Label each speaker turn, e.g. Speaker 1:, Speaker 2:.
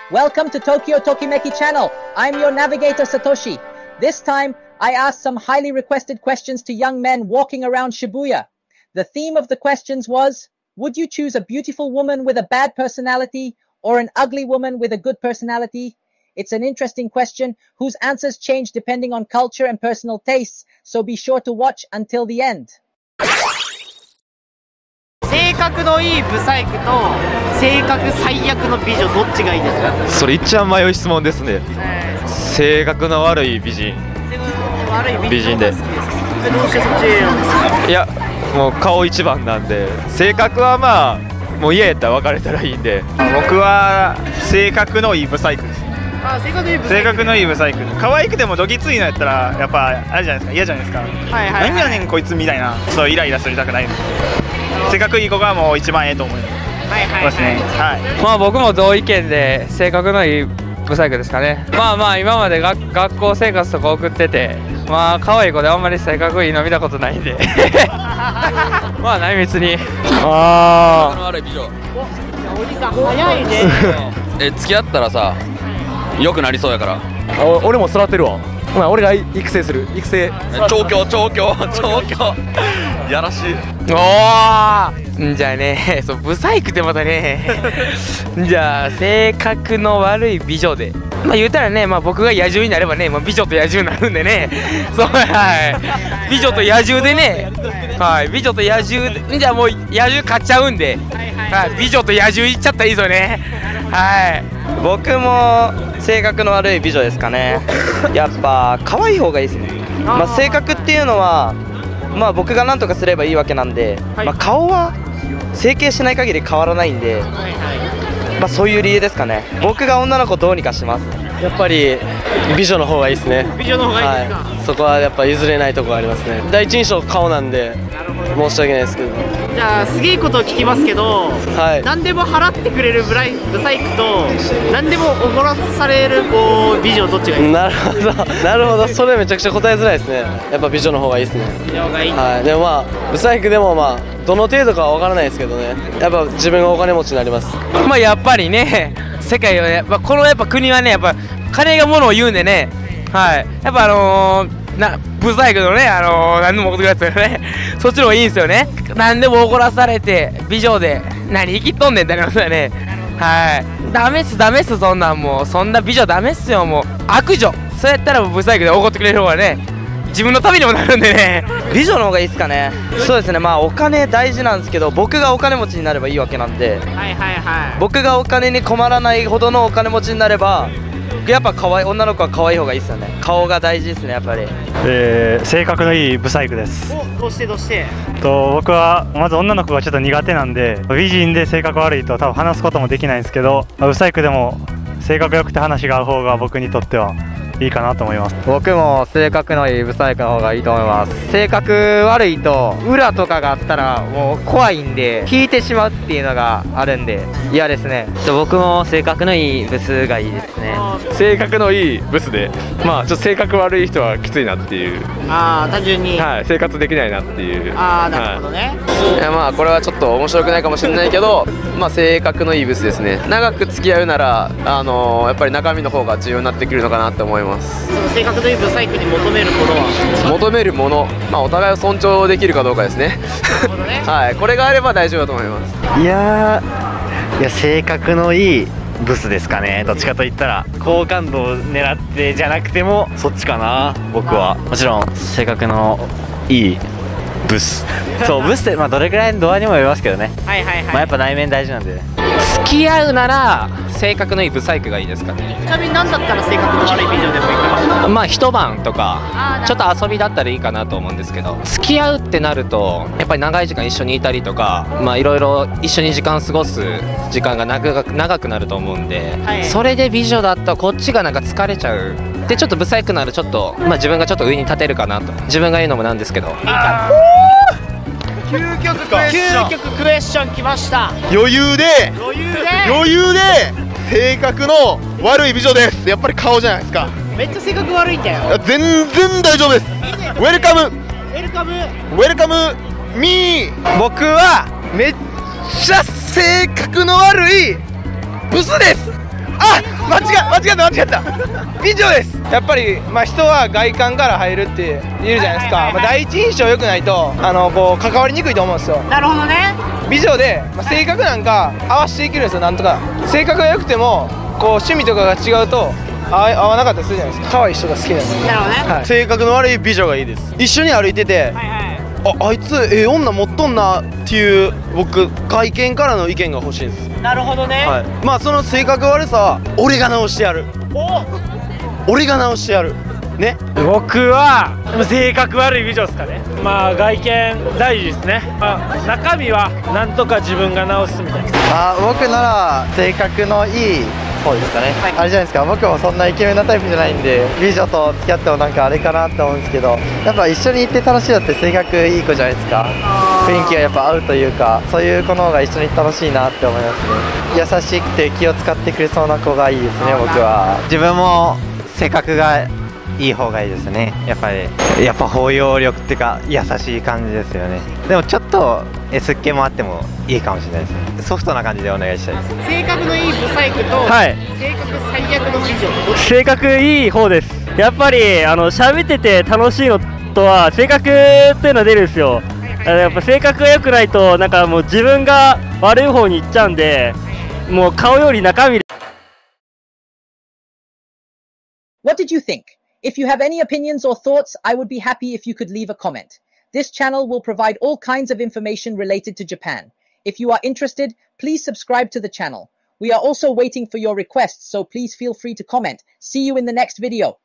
Speaker 1: Welcome to Tokyo Tokimeki Channel. I'm your navigator Satoshi. This time, I asked some highly requested questions to young men walking around Shibuya. The theme of the questions was, would you choose a beautiful woman with a bad personality or an ugly woman with a good personality? It's an interesting question whose answers change depending on culture and personal tastes, so be sure to watch until the end.
Speaker 2: 性格のいいブサイクと性格最悪の美女どっちがいいですか？
Speaker 3: それ一番迷う質問ですね。性格の悪い美人。美人で。どうしてそっちなんですか？いや、もう顔一番なんで、性格はまあもう嫌やったら別れたらいいんで。
Speaker 4: 僕は性格のいいブサイクです。
Speaker 2: 性
Speaker 4: 格のいいブサイク。可愛くてもどぎついのやったらやっぱあれじゃないですか、嫌じゃないですか。何やねんこいつみたいな、ちょっとイライラするたくないので。性格いい子がもう一番ええと思いますね。
Speaker 5: まあ僕も同意見で性格のいいブサイクですかね。まあ今まで学校生活とか送ってて、まあ可愛い子であんまり性格いいの見たことないんでまあ内密に。性格の
Speaker 6: 悪い美女。
Speaker 2: おじさん早いね
Speaker 6: 付き合ったらさ良くなりそうやから。
Speaker 3: 俺も育てるわ。俺が育成する。育成。
Speaker 6: 調教やらしい。
Speaker 5: おお。じゃあね、そうブサイクってまたねじゃあ性格の悪い美女で、まあ言うたらね、まあ僕が野獣になればね、まあ、美女と野獣になるんでねそう、はい、美女と野獣でね、はい、美女と野獣で、じゃあもう野獣買っちゃうんで、はい、美女と野獣いっちゃったらいいですよね。はい、
Speaker 7: 僕も性格の悪い美女ですかね。やっぱ可愛い方がいいですね。まあ性格っていうのはまあ僕が何とかすればいいわけなんで、まあ顔は整形しない限り変わらないんで、まあそういう理由ですかね。僕が女の子どうにかします。
Speaker 3: やっぱり美女の方がいいですね。
Speaker 2: 美女の方がいいですか？
Speaker 3: はい、そこはやっぱ譲れないところがありますね。第一印象顔なんで申し訳ないですけど。
Speaker 2: じゃあすげえことを聞きますけど、はい、何でも払ってくれるブサイクと何でもおごらされるこう美女どっちがいいですか？
Speaker 3: なるほどそれめちゃくちゃ答えづらいですね。やっぱ美女の方がいいですね。
Speaker 2: 美女がいい、
Speaker 3: はい、でもまあブサイクでもまあどの程度かは分からないですけどね、やっぱ自分がお金持ちになります。
Speaker 5: まあやっぱりね、世界はやっぱこのやっぱ国はね、やっぱ金がものを言うんでね、はい、やっぱブサイクのね、何でも怒ってくるやつよねそっちの方がいいんですよね。何でも怒らされて美女で何生きとんねんってなりますよね。はい、ダメっすそんなん、もうそんな美女ダメっすよ、もう悪女。そうやったらブサイクで怒ってくれる方がね、自分のためにもなるんでね。
Speaker 7: 美女の方がいいですかね。そうですね、まあお金大事なんですけど、僕がお金持ちになればいいわけなんで、僕がお金に困らないほどのお金持ちになれば、やっぱ女の子は可愛い方がいいですよね。顔が大事ですね、やっぱり。
Speaker 4: 性格のいいブサイクです。
Speaker 2: どうして
Speaker 4: 僕はまず女の子がちょっと苦手なんで、美人で性格悪いと多分話すこともできないんですけど、ブサイクでも性格良くて話が合う方が僕にとってはいいかなと思います。
Speaker 5: 僕も性格のいいブサイクの方がいいと思います。性格悪いと裏とかがあったらもう怖いんで引いてしまうっていうのがあるんで嫌ですね。
Speaker 7: 僕も性格のいいブスがいいですね。
Speaker 3: 性格のいいブスで、まあちょっと性格悪い人はきついなっていう。
Speaker 2: 単純に、
Speaker 3: はい、生活できないなっていう。
Speaker 2: なるほどね。
Speaker 6: いやまあこれはちょっと面白くないかもしれないけど、まあ性格のいいブスですね。長く付き合うならやっぱり中身の方が重要になってくるのかなって思います。
Speaker 2: その性格のいいブサイクに求めるものは？
Speaker 6: 求めるもの、まあお互いを尊重できるかどうかですね。
Speaker 2: なるほどね
Speaker 6: はい、これがあれば大丈夫だと思います。
Speaker 4: いや性格のいいブスですかね。どっちかといったら好感度を狙ってじゃなくてもそっちかな。僕はもちろん性格のいいブスそうブスってまあどれくらいの度合いにもよりますけどね。まあやっぱ内面大事なんで、
Speaker 5: 付き合うなら性格のいいブサイクがいいですかね。
Speaker 2: ちなみに何だったら性格の悪い美女でもいいかな？
Speaker 5: まあ一晩とかちょっと遊びだったらいいかなと思うんですけど、付き合うってなるとやっぱり長い時間一緒にいたりとか、まあいろいろ一緒に時間過ごす時間が長くなると思うんで、それで美女だったらこっちがなんか疲れちゃうで、ちょっとブサイクならちょっと、まあ、自分がちょっと上に立てるかなと自分が言うのもなんですけど、いいかな。
Speaker 2: 究極クエスチョンきました。
Speaker 8: 余裕で性格の悪い美女です。やっぱり顔じゃないですか。
Speaker 2: めっちゃ性格悪いんだよ。
Speaker 8: 全然大丈夫です。ウェルカムミー。僕はめっちゃ性格の悪いブスです。
Speaker 5: 間違った美女です。やっぱり、まあ、人は外観から入るって言うじゃないですか。まあ、第一印象良くないとこう関わりにくいと思うんですよ。
Speaker 2: なるほどね。
Speaker 5: 美女で、まあ、性格なんか合わせていけるんですよ。なんとか性格が良くてもこう趣味とかが違うと合わなかったりするじゃないですか。可愛い人が好きなんです。
Speaker 2: なるほどね、
Speaker 5: はい、
Speaker 3: 性格の悪い美女がいいです。一緒に歩いてて、あいつ女持っとんなっていう僕外見からの意見が欲しいんです。
Speaker 2: なるほどね、
Speaker 3: はい、まあその性格悪さは俺が直してやる。俺が直してやるね。
Speaker 9: 僕は性格悪い美女ですかね。まあ外見大事ですね。中身はなんとか自分が直すみたいな。
Speaker 4: 僕なら性格のいい方ですかね、あれじゃないですか。僕もそんなイケメンなタイプじゃないんで、美女と付き合ってもなんかあれかなって思うんですけど、やっぱ一緒に行って楽しいのって性格いい子じゃないですか。雰囲気がやっぱ合うというか、そういう子の方が一緒に楽しいなって思いますね。優しくて気を使ってくれそうな子がいいですね、僕は。
Speaker 10: 自分も性格がいい方がいいですね。やっぱ包容力っていうか優しい感じですよね。でもちょっと S っ気もあってもいいかもしれないですね。ソフトな感じでお願いしたいです。
Speaker 2: 性格のいいブサイクと、
Speaker 9: はい、
Speaker 2: 性格最悪の美女。
Speaker 9: 性格いい方です。やっぱり喋ってて楽しいのとは性格っていうのは出るんですよ。やっぱ性格が良くないとなんかもう自分が悪い方に行っちゃうんで、もう顔より中身。
Speaker 1: What did you think? If you have any opinions or thoughts, I would be happy if you could leave a comment. This channel will provide all kinds of information related to Japan. If you are interested, please subscribe to the channel. We are also waiting for your requests, so please feel free to comment. See you in the next video.